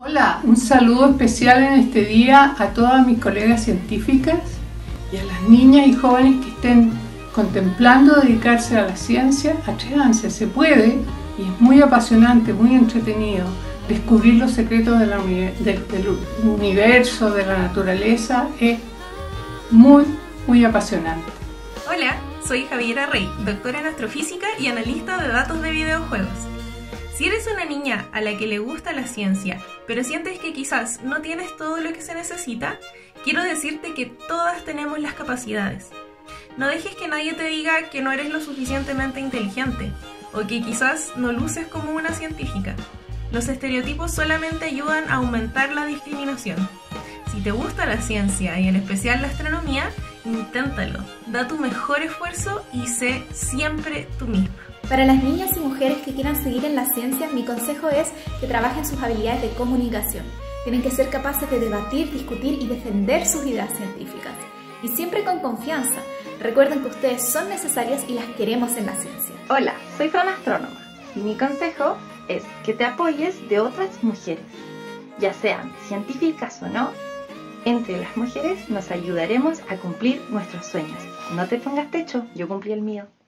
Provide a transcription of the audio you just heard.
Hola, un saludo especial en este día a todas mis colegas científicas y a las niñas y jóvenes que estén contemplando dedicarse a la ciencia. Atrévanse, se puede, y es muy apasionante, muy entretenido descubrir los secretos del universo, de la naturaleza. Es muy apasionante. Hola, soy Javiera Rey, doctora en astrofísica y analista de datos de videojuegos. Si eres una niña a la que le gusta la ciencia, pero sientes que quizás no tienes todo lo que se necesita, quiero decirte que todas tenemos las capacidades. No dejes que nadie te diga que no eres lo suficientemente inteligente, o que quizás no luces como una científica. Los estereotipos solamente ayudan a aumentar la discriminación. Si te gusta la ciencia y en especial la astronomía, inténtalo, da tu mejor esfuerzo y sé siempre tú misma. Para las niñas y mujeres que quieran seguir en la ciencia, mi consejo es que trabajen sus habilidades de comunicación. Tienen que ser capaces de debatir, discutir y defender sus ideas científicas. Y siempre con confianza. Recuerden que ustedes son necesarias y las queremos en la ciencia. Hola, soy Fran Astrónoma y mi consejo es que te apoyes de otras mujeres, ya sean científicas o no. Entre las mujeres nos ayudaremos a cumplir nuestros sueños. No te pongas techo, yo cumplí el mío.